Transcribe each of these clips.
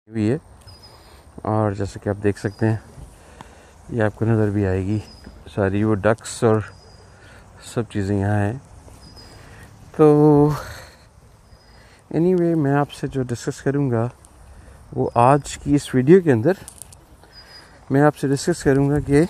भी है। और जैसे कि आप देख सकते हैं ये आपको नज़र भी आएगी, सारी वो डक्स और सब चीज़ें यहाँ हैं। तो एनीवे मैं आपसे जो डिस्कस करूँगा वो आज की इस वीडियो के अंदर मैं आपसे डिस्कस करूँगा कि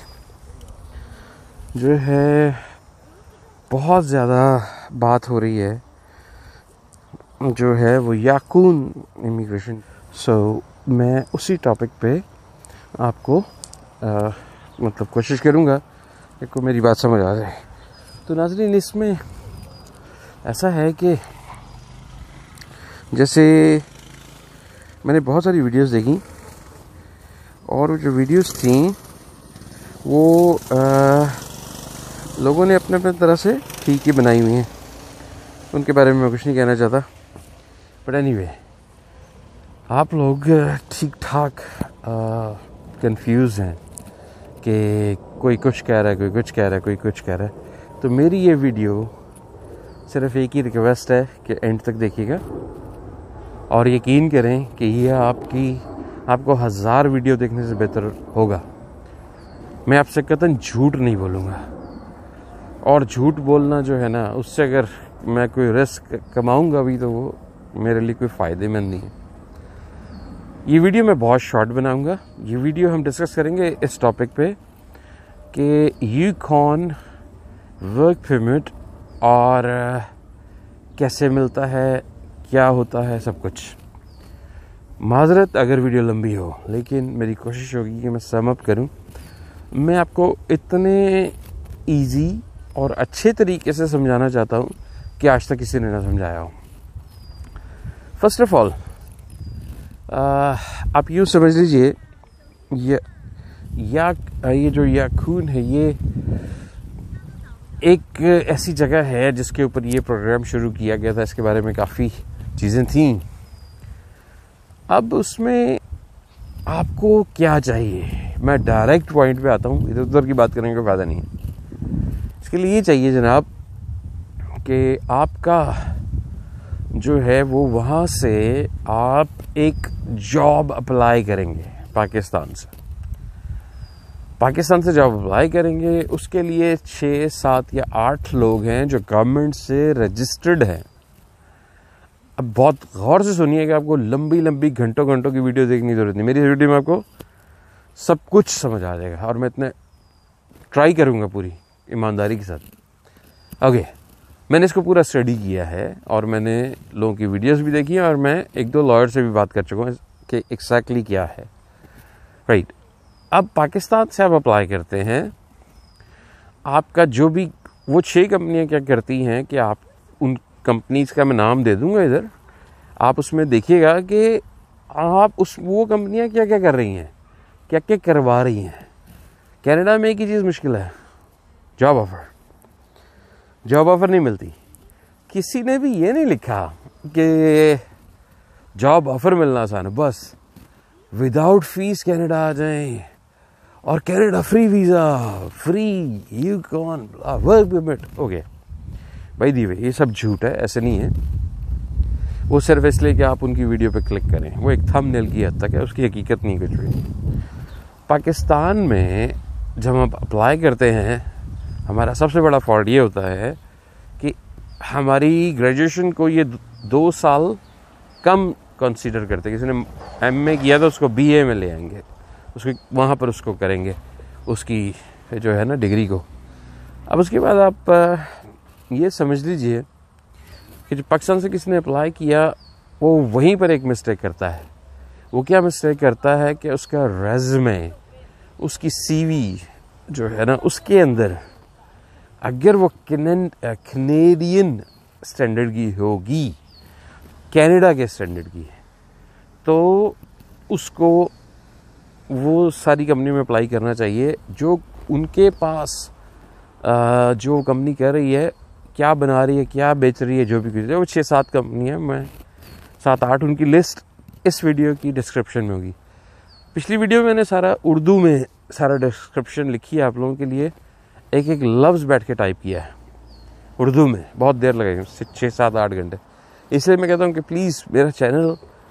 जो है बहुत ज़्यादा बात हो रही है जो है वो याकून इमिग्रेशन। मैं उसी टॉपिक पे आपको मतलब कोशिश करूँगा कि को मेरी बात समझ आ जाए। तो नाज़रीन, इसमें ऐसा है कि जैसे मैंने बहुत सारी वीडियोस देखी और जो वीडियोस थी वो लोगों ने अपने अपने तरह से ठीक ही बनाई हुई हैं, उनके बारे में मैं कुछ नहीं कहना चाहता। बट एनीवे, आप लोग ठीक ठाक कंफ्यूज हैं कि कोई कुछ कह रहा है, कोई कुछ कह रहा है, कोई कुछ कह रहा है। तो मेरी ये वीडियो सिर्फ एक ही रिक्वेस्ट है कि एंड तक देखिएगा और यकीन करें कि ये आपको 1000 वीडियो देखने से बेहतर होगा। मैं आपसे कतई झूठ नहीं बोलूँगा, और झूठ बोलना जो है ना, उससे अगर मैं कोई रिस्क कमाऊँगा भी तो वो मेरे लिए कोई फ़ायदेमंद नहीं है। ये वीडियो मैं बहुत शॉर्ट बनाऊँगा। ये वीडियो हम डिस्कस करेंगे इस टॉपिक पे कि यूकॉन वर्क परमिट और कैसे मिलता है, क्या होता है, सब कुछ। माजरत अगर वीडियो लंबी हो, लेकिन मेरी कोशिश होगी कि मैं सम अप करूं। मैं आपको इतने इजी और अच्छे तरीके से समझाना चाहता हूं कि आज तक किसी ने ना समझाया हो। फर्स्ट ऑफ ऑल आप यूँ समझ लीजिए ये जो याकून है ये एक ऐसी जगह है जिसके ऊपर ये प्रोग्राम शुरू किया गया था। इसके बारे में काफ़ी चीज़ें थीं। अब उसमें आपको क्या चाहिए, मैं डायरेक्ट पॉइंट पे आता हूँ, इधर उधर की बात करने का फ़ायदा नहीं है। इसके लिए ये चाहिए जनाब कि आपका जो है वो वहाँ से आप एक जॉब अप्लाई करेंगे पाकिस्तान से जॉब अप्लाई करेंगे। उसके लिए 6, 7 या 8 लोग हैं जो गवर्नमेंट से रजिस्टर्ड हैं। अब बहुत गौर से सुनिए कि आपको लंबी घंटों की वीडियो देखने की जरूरत नहीं। मेरी वीडियो में आपको सब कुछ समझ आ जाएगा और मैं इतने ट्राई करूँगा पूरी ईमानदारी के साथ। ओके, मैंने इसको पूरा स्टडी किया है और मैंने लोगों की वीडियोस भी देखी है और मैं 1-2 लॉयर से भी बात कर चुका हूँ कि एग्जैक्टली क्या है। राइट, अब पाकिस्तान से आप अप्लाई करते हैं। आपका जो भी वो 6 कंपनियां क्या करती हैं कि आप उन कंपनीज का मैं नाम दे दूंगा इधर, आप उसमें देखिएगा कि आप वो कंपनियां क्या क्या कर रही हैं, क्या क्या करवा रही हैं। कनाडा में एक ही चीज़ मुश्किल है, जॉब ऑफर नहीं मिलती। किसी ने भी ये नहीं लिखा कि जॉब ऑफर मिलना आसान है, बस विदाउट फीस कनाडा आ जाएं और Canada free visa, free Yukon work permit. Okay भाई दी ये सब झूठ है, ऐसे नहीं है। वो सिर्फ इसलिए कि आप उनकी वीडियो पे क्लिक करें, वो एक थंबनेल की हद तक है, उसकी हकीकत नहीं कुछ भी। पाकिस्तान में जब हम अप्लाई करते हैं, हमारा सबसे बड़ा फॉल्ट ये होता है कि हमारी ग्रेजुएशन को ये 2 साल कम कंसीडर करते हैं। किसी ने एमए किया तो उसको बीए में ले आएंगे, उसको वहाँ पर उसको करेंगे उसकी जो है ना डिग्री को। अब उसके बाद आप ये समझ लीजिए कि जो पाकिस्तान से किसी ने अप्लाई किया वो वहीं पर एक मिस्टेक करता है। वो क्या मिस्टेक करता है कि उसका रेज़्यूमे, उसकी सीवी जो है ना, उसके अंदर अगर वो कैनेडियन स्टैंडर्ड की होगी, कनाडा के स्टैंडर्ड की, तो उसको वो सारी कंपनी में अप्लाई करना चाहिए जो उनके पास जो कंपनी कर रही है, क्या बना रही है, क्या बेच रही है, जो भी कुछ है। वो 6-7 कंपनी है, मैं 7-8 उनकी लिस्ट इस वीडियो की डिस्क्रिप्शन में होगी। पिछली वीडियो में मैंने सारा उर्दू में सारा डिस्क्रिप्शन लिखी है आप लोगों के लिए, एक लफ्ज़ बैठ के टाइप किया है उर्दू में, बहुत देर लगेगी, 6-7-8 घंटे। इसलिए मैं कहता हूँ कि प्लीज़ मेरा चैनल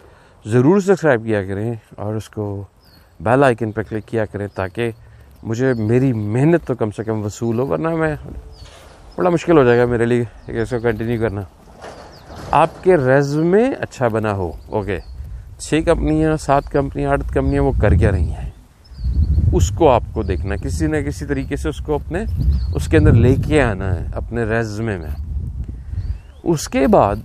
ज़रूर सब्सक्राइब किया करें और उसको बेल आइकन पर क्लिक किया करें, ताकि मुझे मेरी मेहनत तो कम से कम वसूल हो, वरना मैं बड़ा मुश्किल हो जाएगा मेरे लिए इसको कंटिन्यू करना। आपके रेज़्यूमे अच्छा बना हो। ओके, 6 कंपनियाँ, 7 कंपनियाँ, 8 कंपनियाँ वो कर क्या रही हैं, उसको आपको देखना, किसी न किसी तरीके से उसको अपने उसके अंदर लेके आना है अपने रेज़्यूमे में। उसके बाद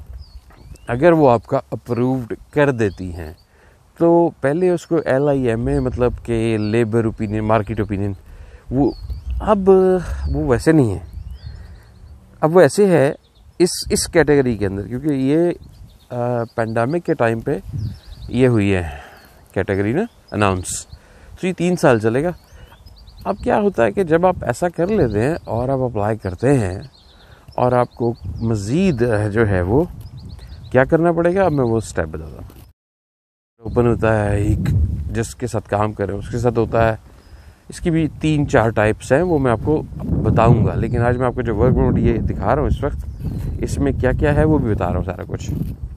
अगर वो आपका अप्रूव्ड कर देती हैं तो पहले उसको LIMA मतलब कि लेबर ओपिनियन, मार्केट ओपिनियन, वो अब वो वैसे नहीं है, अब वो ऐसे है इस कैटेगरी के अंदर, क्योंकि ये पेंडेमिक के टाइम पे ये हुई है कैटेगरी ना अनाउंस, तो ये 3 साल चलेगा। अब क्या होता है कि जब आप ऐसा कर लेते हैं और आप अप्लाई करते हैं और आपको मज़ीद जो है वो क्या करना पड़ेगा, अब मैं वो स्टेप बताता हूँ। ओपन होता है एक, जिसके साथ काम करें उसके साथ होता है, इसकी भी 3-4 टाइप्स हैं, वो मैं आपको बताऊंगा। लेकिन आज मैं आपको जो वर्क परमिट ये दिखा रहा हूँ इस वक्त, इसमें क्या क्या है वो भी बता रहा हूँ सारा कुछ।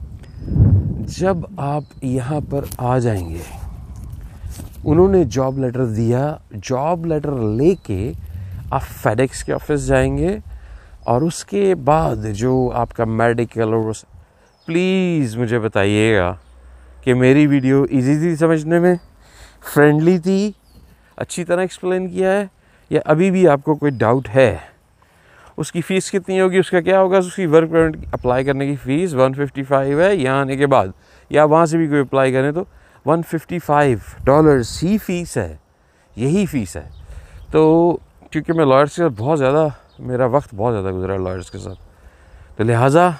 जब आप यहाँ पर आ जाएंगे, उन्होंने जॉब लेटर दिया, जॉब लेटर लेके आप फेडेक्स के ऑफिस जाएंगे और उसके बाद जो आपका मेडिकल और प्लीज़ मुझे बताइएगा कि मेरी वीडियो इजी थी समझने में, फ्रेंडली थी, अच्छी तरह एक्सप्लेन किया है, या अभी भी आपको कोई डाउट है। उसकी फ़ीस कितनी होगी, उसका क्या होगा, उसकी वर्क परमिट अप्लाई करने की फ़ीस 155 है यहाँ आने के बाद, या वहाँ से भी कोई अप्लाई करें तो $155 ही फ़ीस है, यही फ़ीस है। तो क्योंकि मैं लॉयर्स के साथ बहुत ज़्यादा, मेरा वक्त बहुत ज़्यादा गुजरा लॉयर्स के साथ, तो लिहाजा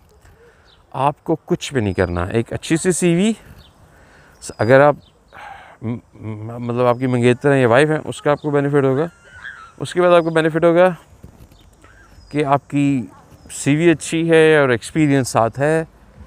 आपको कुछ भी नहीं करना। एक अच्छी सी CV, अगर आप मतलब आपकी मंगेतर हैं या वाइफ हैं, उसका आपको बेनिफिट होगा। उसके बाद आपको बेनिफिट होगा कि आपकी CV अच्छी है और एक्सपीरियंस साथ है,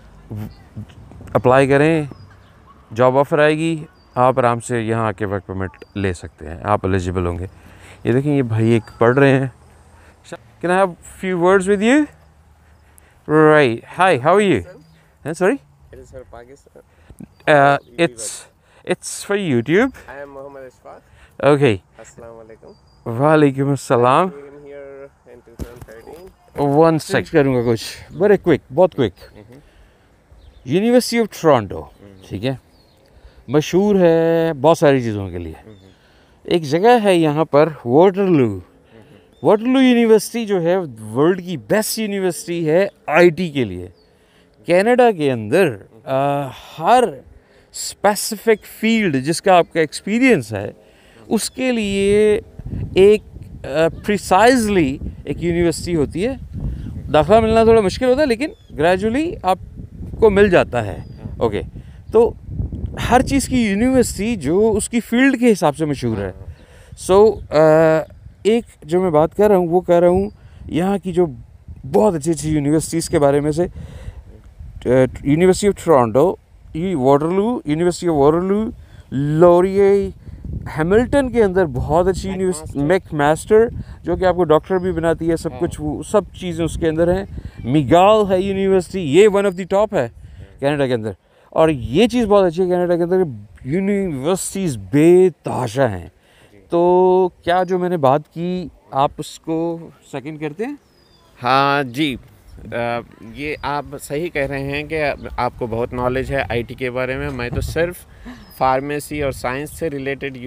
अप्लाई करें, जॉब ऑफ़र आएगी, आप आराम से यहाँ आके वर्क परमिट ले सकते हैं, आप एलिजिबल होंगे। ये देखें, ये भाई एक पढ़ रहे हैं। Can I have few words with you? Right. Hi, how are you? Sorry? It is for Pakistan. It's for YouTube. I am Muhammad Ishfaq. Okay. Assalamu alaikum. Walaikum assalam. I came here in 2013. One sec करूँगा कुछ, very quick, बहुत quick. University of Toronto, ठीक है, मशहूर है बहुत सारी चीज़ों के लिए। एक जगह है यहाँ पर वाटरलू, वाटरलू यूनिवर्सिटी जो है वर्ल्ड की बेस्ट यूनिवर्सिटी है IT के लिए। कनाडा के अंदर हर स्पेसिफिक फील्ड जिसका आपका एक्सपीरियंस है उसके लिए एक प्रिसाइजली एक यूनिवर्सिटी होती है। दाखिला मिलना थोड़ा मुश्किल होता है लेकिन ग्रेजुअली आपको मिल जाता है। ओके, तो हर चीज़ की यूनिवर्सिटी जो उसकी फील्ड के हिसाब से मशहूर है। सो एक जो मैं बात कर रहा हूँ वो कह रहा हूँ यहाँ की जो बहुत अच्छी अच्छी यूनिवर्सिटीज़ के बारे में से university of Toronto, Waterloo, university of Waterloo, Laurier, Hamilton के अंदर बहुत अच्छी यूनिवर्सिटी, मैकमास्टर जो कि आपको डॉक्टर भी बनाती है, सब कुछ वो सब चीज़ें उसके अंदर हैं। मिगाल है यूनिवर्सिटी, ये वन ऑफ द टॉप है कनाडा के अंदर। और ये चीज़ बहुत अच्छी है कनाडा के अंदर, यूनिवर्सिटीज़ बेतहाशा हैं। तो क्या जो मैंने बात की आप उसको सेकंड करते हैं? हाँ जी, ये आप सही कह रहे हैं कि आपको बहुत नॉलेज है IT के बारे में। मैं तो सिर्फ फार्मेसी और साइंस से रिलेटेड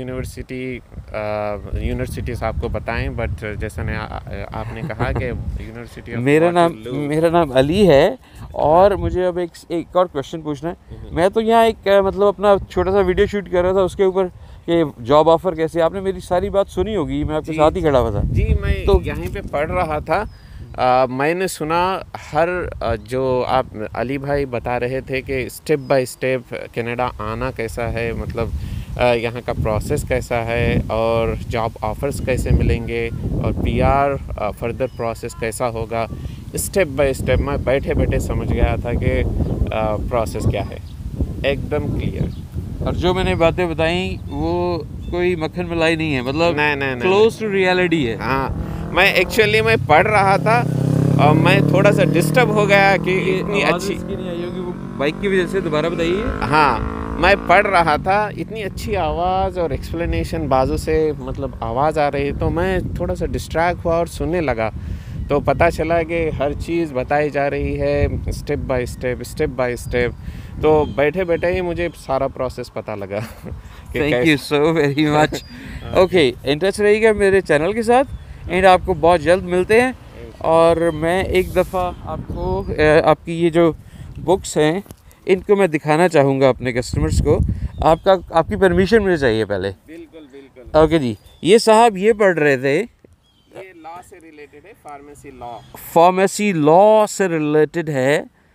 यूनिवर्सिटीज़ आपको बताएं, बट जैसा ने आपने कहा कि यूनिवर्सिटी ऑफ मेरा नाम अली है। और मुझे अब एक और क्वेश्चन पूछना है। मैं तो यहाँ एक मतलब अपना छोटा सा वीडियो शूट कर रहा था उसके ऊपर कि जॉब ऑफ़र कैसे, आपने मेरी सारी बात सुनी होगी, मैं आपके साथ ही खड़ा हुआ था। जी, मैं तो यहीं पे पढ़ रहा था। मैंने सुना हर जो आप अली भाई बता रहे थे कि स्टेप बाय स्टेप कनाडा आना कैसा है, मतलब यहाँ का प्रोसेस कैसा है और जॉब ऑफ़र्स कैसे मिलेंगे और PR फर्दर प्रोसेस कैसा होगा, स्टेप बाय स्टेप मैं बैठे बैठे समझ गया था कि प्रोसेस क्या है, एकदम क्लियर। और जो मैंने बातें बताई वो कोई मक्खन मलाई नहीं है, मतलब नहीं, क्लोज टू रियलिटी है। हाँ, मैं एक्चुअली पढ़ रहा था और मैं थोड़ा सा डिस्टर्ब हो गया कि इतनी अच्छी नहीं आई होगी, वो बाइक की वजह से? दोबारा बताइए। हाँ, मैं पढ़ रहा था, इतनी अच्छी आवाज़ और एक्सप्लेनेशन बाजू से मतलब आवाज़ आ रही, तो मैं थोड़ा सा डिस्ट्रैक्ट हुआ और सुनने लगा। तो पता चला कि हर चीज़ बताई जा रही है स्टेप बाय स्टेप। तो बैठे बैठे ही मुझे सारा प्रोसेस पता लगा। Thank you so very much. Okay, interest रहिएगा मेरे चैनल के साथ एंड आपको बहुत जल्द मिलते हैं। और मैं एक दफ़ा आपको आपकी ये जो बुक्स हैं इनको मैं दिखाना चाहूँगा अपने कस्टमर्स को। आपकी परमिशन मुझे चाहिए पहले। बिल्कुल। ओके जी, ये साहब ये पढ़ रहे थे, ये लॉ से रिलेटेड है, फार्मेसी लॉ से रिलेटेड है।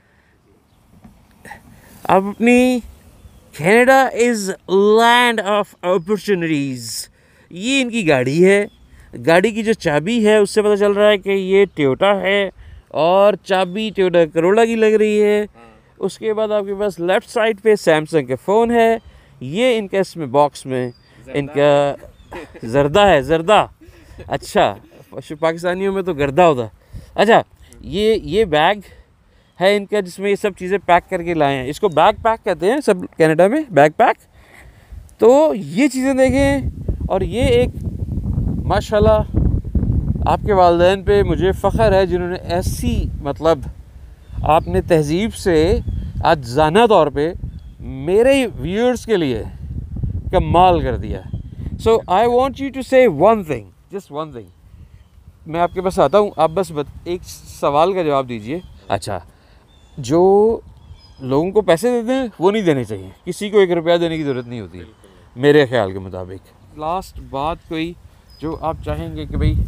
अब अपनी Canada is land of opportunities, ये इनकी गाड़ी है। गाड़ी की जो चाबी है उससे पता चल रहा है कि ये टोयोटा है और चाबी टोयोटा करोला की लग रही है। उसके बाद आपके पास लेफ़्ट साइड पे सैमसंग का फ़ोन है। ये इनका इसमें बॉक्स में इनका जर्दा है, जर्दा। अच्छा, पाकिस्तानियों में तो गर्दा होता। अच्छा, ये बैग है इनका जिसमें ये सब चीज़ें पैक करके लाए हैं। इसको बैग पैक कहते हैं सब कनाडा में, बैग पैक। तो ये चीज़ें देखें, और ये एक माशाल्लाह आपके वालिदैन पे मुझे फ़ख्र है जिन्होंने ऐसी मतलब आपने तहज़ीब से आज जाना तौर पे मेरे व्यूअर्स के लिए कमाल कर दिया। So I want you to say one thing, just one thing. मैं आपके पास आता हूँ, आप बस एक सवाल का जवाब दीजिए। अच्छा, जो लोगों को पैसे देते हैं वो नहीं देने चाहिए, किसी को 1 रुपया देने की ज़रूरत नहीं होती है मेरे ख्याल के मुताबिक। लास्ट बात कोई जो आप चाहेंगे कि भाई?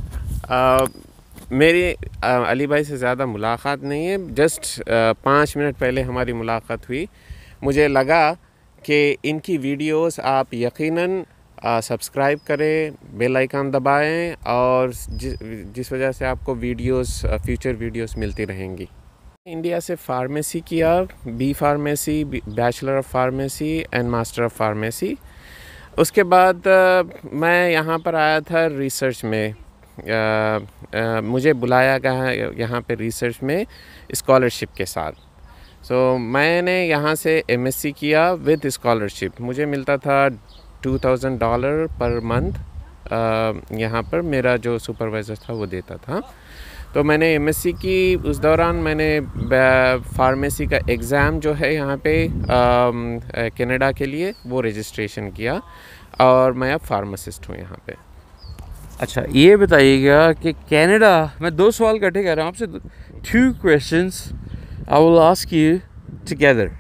मेरी अली भाई से ज़्यादा मुलाकात नहीं है, जस्ट 5 मिनट पहले हमारी मुलाकात हुई। मुझे लगा कि इनकी वीडियोस आप यकीनन सब्सक्राइब करें, बेल आइकन दबाएं, और जिस वजह से आपको फ्यूचर वीडियोस मिलती रहेंगी। इंडिया से फार्मेसी किया, B pharmacy, bachelor of pharmacy and master of pharmacy. उसके बाद मैं यहाँ पर आया था रिसर्च में। मुझे बुलाया गया यहाँ पे रिसर्च में स्कॉलरशिप के साथ। मैंने यहाँ से एमएससी किया विद स्कॉलरशिप। मुझे मिलता था $2000 पर मंथ। यहाँ पर मेरा जो सुपरवाइज़र था वो देता था। तो मैंने एमएससी की, उस दौरान मैंने फार्मेसी का एग्ज़ाम जो है यहाँ पे कनाडा के लिए वो रजिस्ट्रेशन किया, और मैं अब फार्मासिस्ट हूँ यहाँ पे। अच्छा, ये बताइएगा कि कनाडा, मैं 2 सवाल इकट्ठे कर रहा हूँ आपसे, 2 questions I will ask you together.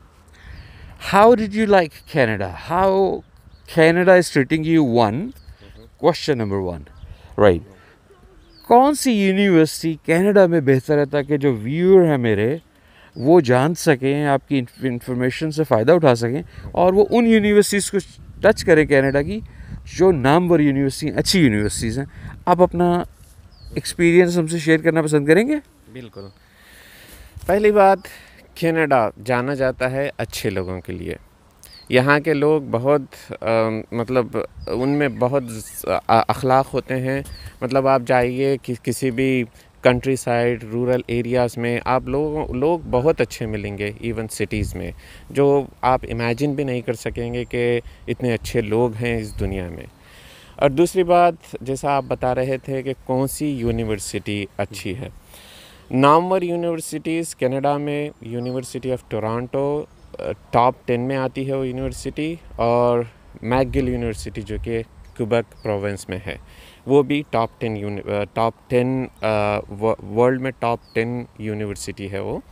How did you like Canada? How Canada is treating you? Question number 1, right? कौन सी यूनिवर्सिटी कनाडा में बेहतर है ताकि जो व्यूअर हैं मेरे वो जान सकें, आपकी इंफॉर्मेशन से फ़ायदा उठा सकें, और वो उन यूनिवर्सिटीज़ को टच करें कनाडा की जो नामवर यूनिवर्सिटी, अच्छी यूनिवर्सिटीज़ हैं। आप अपना एक्सपीरियंस हमसे शेयर करना पसंद करेंगे? बिल्कुल। पहली बात, कनाडा जाना जाता है अच्छे लोगों के लिए। यहाँ के लोग बहुत मतलब उनमें बहुत अखलाक होते हैं। मतलब आप जाइए किसी भी कंट्री साइड, रूरल एरियाज़ में, आप लोग बहुत अच्छे मिलेंगे। इवन सिटीज़ में जो आप इमेजिन भी नहीं कर सकेंगे कि इतने अच्छे लोग हैं इस दुनिया में। और दूसरी बात, जैसा आप बता रहे थे कि कौन सी यूनिवर्सिटी अच्छी है, नामवर यूनिवर्सिटीज़ कनाडा में यूनिवर्सिटी ऑफ टोरंटो टॉप 10 में आती है वो यूनिवर्सिटी, और मैकगिल यूनिवर्सिटी जो कि क्यूबेक प्रोविंस में है, वो भी टॉप 10 वर्ल्ड में टॉप 10 यूनिवर्सिटी है वो।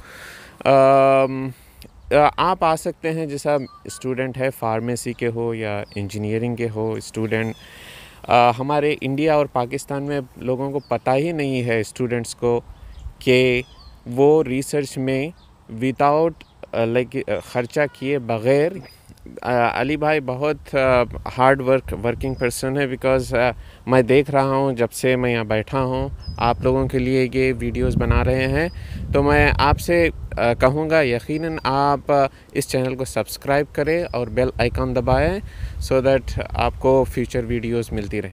आप आ सकते हैं, जैसा स्टूडेंट है, फार्मेसी के हो या इंजीनियरिंग के हो स्टूडेंट। हमारे इंडिया और पाकिस्तान में लोगों को पता ही नहीं है स्टूडेंट्स को कि वो रिसर्च में विदाउट ख़र्चा किए बग़ैर, अली भाई बहुत वर्किंग पर्सन है। बिकॉज़ मैं देख रहा हूँ जब से मैं यहाँ बैठा हूँ, आप लोगों के लिए ये वीडियोस बना रहे हैं, तो मैं आपसे कहूँगा यकीनन आप इस चैनल को सब्सक्राइब करें और बेल आइकन दबाएं, सो दैट आपको फ्यूचर वीडियोस मिलती रहे।